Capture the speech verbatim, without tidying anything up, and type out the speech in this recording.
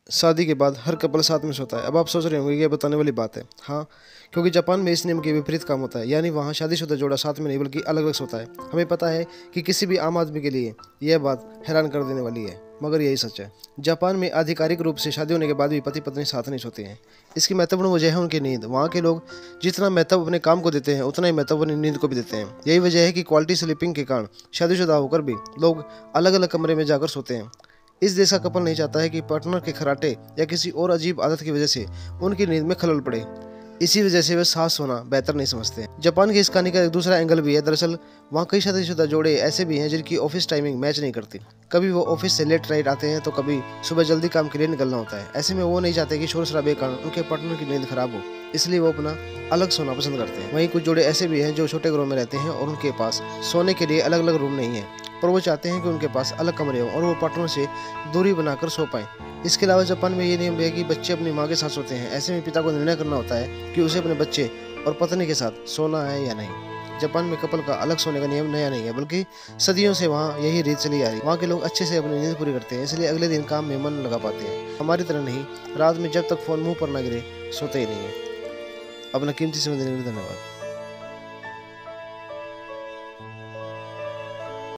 शादी के बाद हर कपल साथ में सोता है। अब आप सोच रहे होंगे ये बताने वाली बात है। हाँ, क्योंकि जापान में इस नियम के विपरीत काम होता है, यानी वहाँ शादीशुदा जोड़ा साथ में नहीं बल्कि अलग अलग सोता है। हमें पता है कि किसी भी आम आदमी के लिए यह बात हैरान कर देने वाली है, मगर यही सच है। जापान में आधिकारिक रूप से शादी होने के बाद भी पति पत्नी साथ नहीं सोते हैं। इसकी महत्वपूर्ण वजह है उनकी नींद। वहाँ के लोग जितना महत्व अपने काम को देते हैं उतना ही महत्व अपनी नींद को भी देते हैं। यही वजह है कि क्वालिटी स्लीपिंग के कारण शादीशुदा होकर भी लोग अलग अलग कमरे में जाकर सोते हैं। इस देश का कपल नहीं चाहता है कि पार्टनर के खराटे या किसी और अजीब आदत की वजह से उनकी नींद में खलल पड़े। इसी वजह से वे साथ सोना बेहतर नहीं समझते हैं। जापान की इस कहानी का एक दूसरा एंगल भी है। दरअसल वहाँ कई शादीशुदा जोड़े ऐसे भी हैं जिनकी ऑफिस टाइमिंग मैच नहीं करती। कभी वो ऑफिस से लेट नाइट आते हैं तो कभी सुबह जल्दी काम के लिए निकलना होता है। ऐसे में वो नहीं चाहते कि शोर शराबे के कारण उनके पार्टनर की नींद खराब हो, इसलिए वो अपना अलग सोना पसंद करते हैं। वहीं कुछ जोड़े ऐसे भी हैं जो छोटे घरों में रहते हैं और उनके पास सोने के लिए अलग अलग रूम नहीं है, पर वो चाहते हैं कि उनके पास अलग कमरे हों और वो पार्टनर से दूरी बनाकर सो पाएं। इसके अलावा जापान में ये नियम भी है कि बच्चे अपनी माँ के साथ सोते हैं। ऐसे में पिता को निर्णय करना होता है कि उसे अपने बच्चे और पत्नी के साथ सोना है या नहीं। जापान में कपल का अलग सोने का नियम नया नहीं है, बल्कि सदियों से वहाँ यही रीत चली आ रही है। वहाँ के लोग अच्छे से अपनी नींद पूरी करते हैं, इसलिए अगले दिन काम में मन लगा पाते हैं। हमारी तरह नहीं, रात में जब तक फोन मुंह पर ना गिरे सोते ही नहीं है। अपना कीमती समय देने के लिए धन्यवाद।